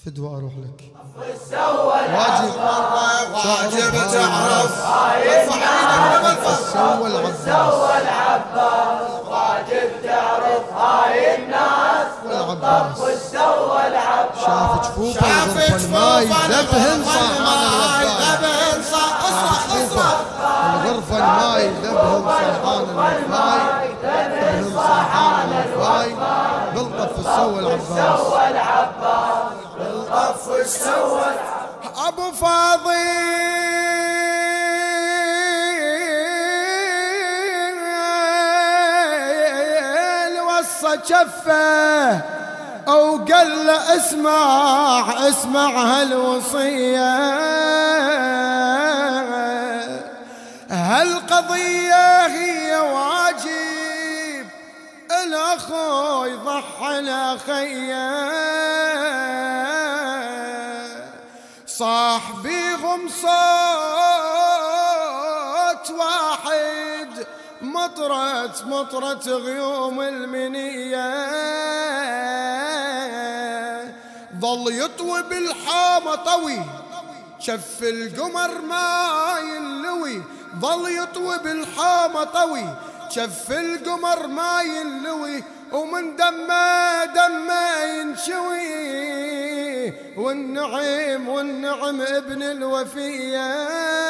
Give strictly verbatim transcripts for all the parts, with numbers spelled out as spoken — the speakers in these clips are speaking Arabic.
فدوى أروح لك واجب واجب تعرف سوى العباس واجب تعرف هاي الناس والعباس سوى العباس شاف جفوف الغرفة الماي ذبهن صحان الغرفة الماي ذبهن صحان الوفاي ذبهن صحان الوفاي بالطف سوى العباس بالطف سوى ابو فاضل وصى جفه او قال له اسمع اسمع هالوصيه هالقضيه هي واجب الاخو يضحي لاخيه صاحبيهم صوت واحد مطرت مطرت غيوم المنية ظل يطوي بالحامة طوي شف القمر ما ينلوي ظل يطوي بالحامة طوي شف القمر ما ينلوي ومن دمه دمه ينشوي والنعيم والنعم ابن الوفية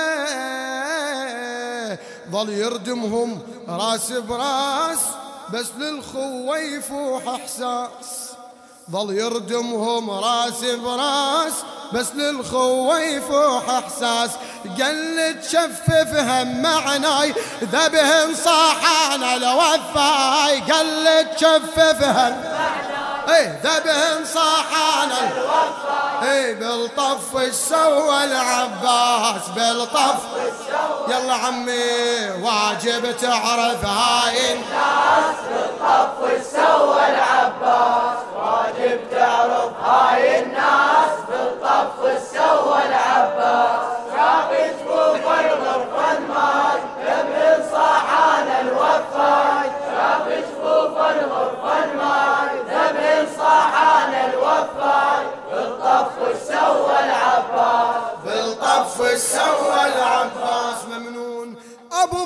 ظل يردمهم راس براس بس للخوة يفوح احساس ظل يردمهم راس براس بس للخوة يفوح احساس قل تشفف هم معناي ذبهم صاحان الوفاي قل تشفف هم اي ذبهم صاحان الوفاي اي بالطف ايش سوى العباس بالطف يلا عمي واجب تعرف هاي الناس بالطف ايش سوى العباس واجب تعرف هاي الناس بالطف ايش سوى العباس شاف جفوف الغرفة الماي ذبهم صاحان الوفاي شاف جفوف الغرفة الماي ذبهم صاحان الوفاي بالطف ايش سوى العباس بالطف ايش سوى العباس ممنون ابو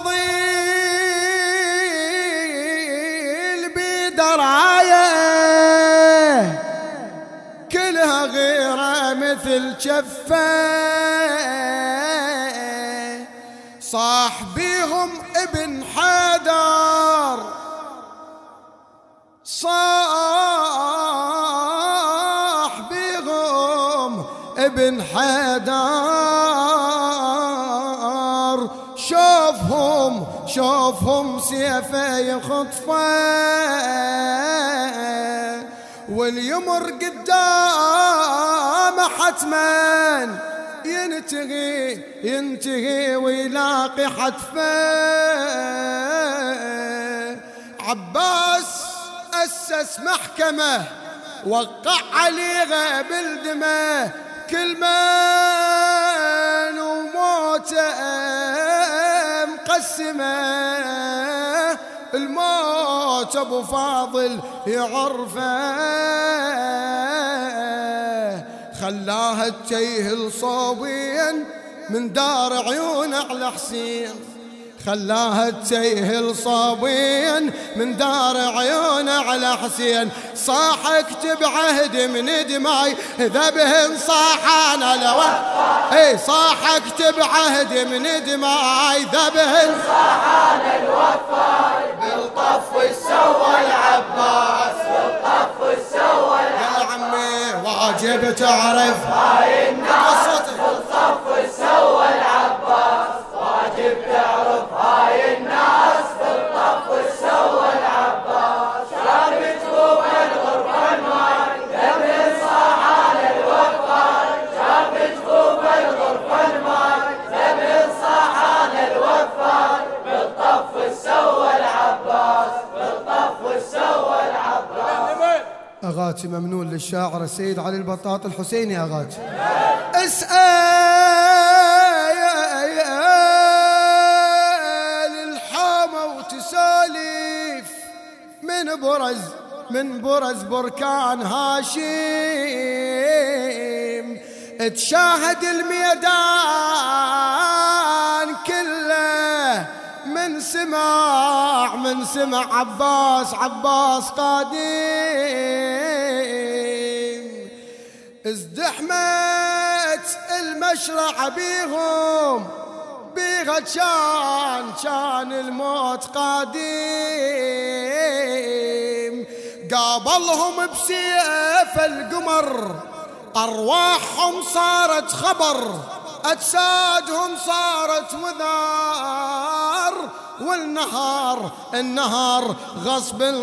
فاضل بدرايه كلها غيره مثل شفه صاحبيهم ابن حدار صاحبيهم ابن حدار شوفهم شوفهم سيفه يخطفه واليمر قدام حتما ينتهي ينتهي ويلاقي حتفه عباس أسس محكمة وقع عليها بالدماء كل من وموته مقسمه الموت ابو فاضل يعرفه خلاها تجيهل صوبيا من دار عيون على حسين خلاها تجيهل صوبيا من دار عيون على حسين صاح اكتب عهد من دماي ذبهن صاحان الوفاي اي صاح اكتب عهد من دماي ذبهن صاحان الوفاي بالطف ايش سوى العباس بالطف ايش سوى يا عمي واجب تعرف هاي الناس بالطف ايش سوى العباس واجب تعرف هاي الناس بالطف ايش سوى العباس شاف جفوف الغرفة الماي ذبهم صاحان الوفاي شاف جفوف الغرفة الماي ذبهم صاحان الوفاي بالطف ايش سوى العباس بالطف ايش سوى العباس أغاتي ممنون للشاعر السيد علي البطاط الحسيني أغاتي اسأل الحامة وتسالف من برز من برز بركان هاشم تشاهد الميدان كله من سمع من سمع عباس عباس قادم. ازدحمت المشرع بيهم بيها كان كان الموت قادم. قابلهم بسيف القمر أرواحهم صارت خبر أجسادهم صارت وذار والنهار النهار غصب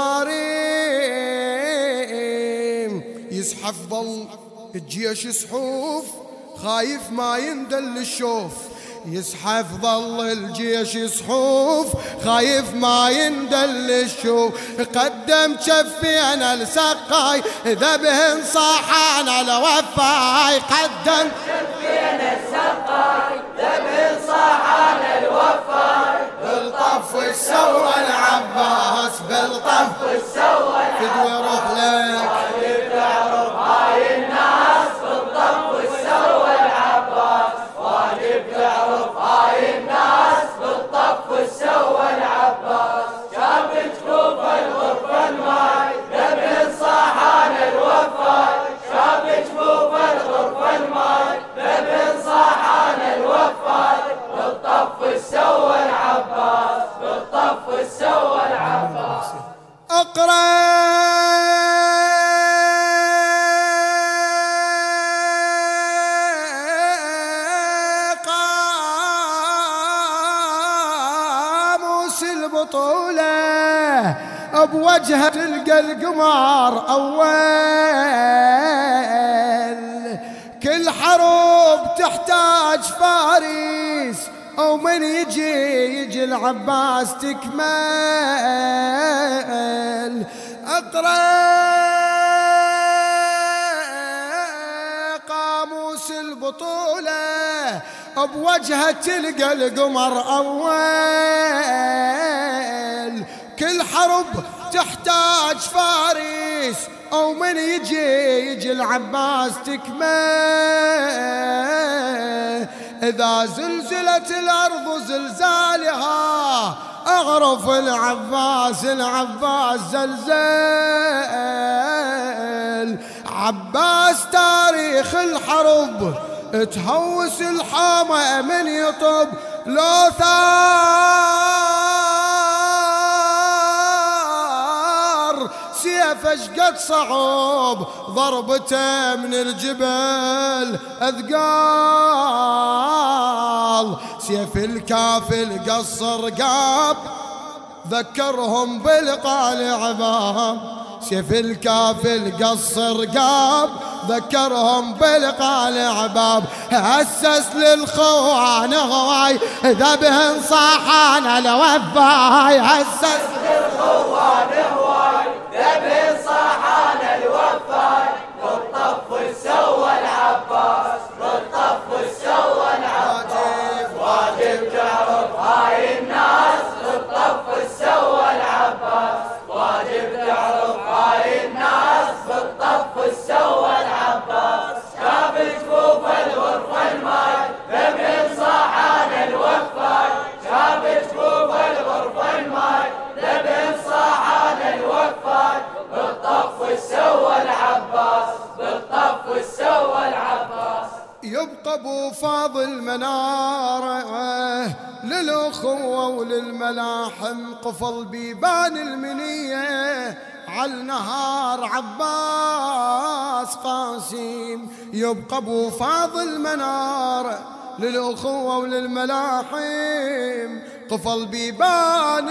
صواريم. يزحف ظل الجيش صحوف خايف ما يندل الشوف. يزحف ظل الجيش صحوف خايف ما يندل الشوف. قدم كفينا لسقاي إذا بهن صاحانا لوفاي. قدم كفينا لسقاي إذا بهن صاحانا لوفاي. بالطف وسوى العباس بالطف وسوى فدوى روح لك تعرف هاي الناس. بالطف وسوى العباس واجب تعرف هاي الناس. بالطف وسوى العباس شاف جفوف الغرفة الماي ذبح صاحان الوفاي. شاف جفوف الغرفة الماي ذبح صاحان الوفاي. بالطف وسوى العباس. بالطف وسوى العباس. اقرأ البطولة بوجهة تلقى القمر أول. كل حروب تحتاج فارس أو من يجي يجي العباس تكمل. أقرأ قاموس البطولة بوجهة تلقى القمر أول. كل حرب تحتاج فارس أو من يجي يجي العباس تكمل. إذا زلزلت الأرض زلزالها أعرف العباس العباس زلزال. عباس تاريخ الحرب تهوس الحامة من يطب لو ثار سيفه شقد صعوب ضربته من الجبل أثقال. سيف الكافل قصر قاب ذكرهم بالقال عباب. سيف الكافل قصر قاب ذكرهم بالقال عباب. هسس للخوان هواي إذا بهن صاحانا لوفاي. هسس للخوان هواي إذا بهن صاحانا لوفاي. بالطف وسوى العباس. بالطف وسوى العباس واجب تعرف هاي الناس. بالطف وسوى العباس واجب تعرف هاي الناس. بالطف وسوى العباس شاف جفوف الغرفة الماي ذبح صاحان الوفاي. شاف جفوف الغرفة الماي ذبح صاحان الوفاي. بالطف وسوى العباس. بالطف وسوى العباس. يبقى ابو فاضل مناره للأخوة وللملاحم قفل بيبان المنية عالنهار عباس قاسم. يبقى ابو فاضل مناره للأخوة وللملاحم قفل بيبان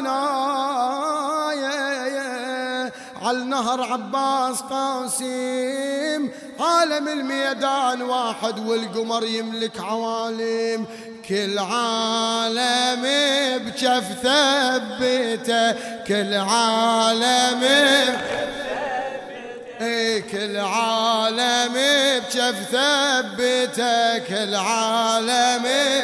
المنايا عالنهر عباس قاسم. عالم الميدان واحد والقمر يملك عوالم. كل عالم بجف ثبته. كل عالم اي كل عالم بجف ثبته. كل عالم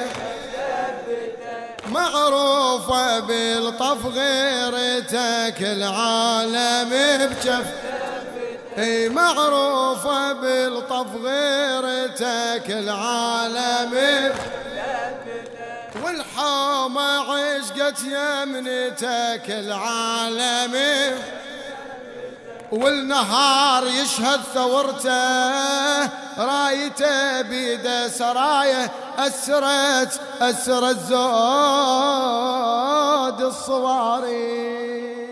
معروفة بالطف غيرتك. العالم بجف اي معروفة بالطف غيرتك العالم، والحومة عشقت يمنتك العالم، والنهار يشهد ثورته رايته بيده سرايه أسرت أسرت زود الصواري.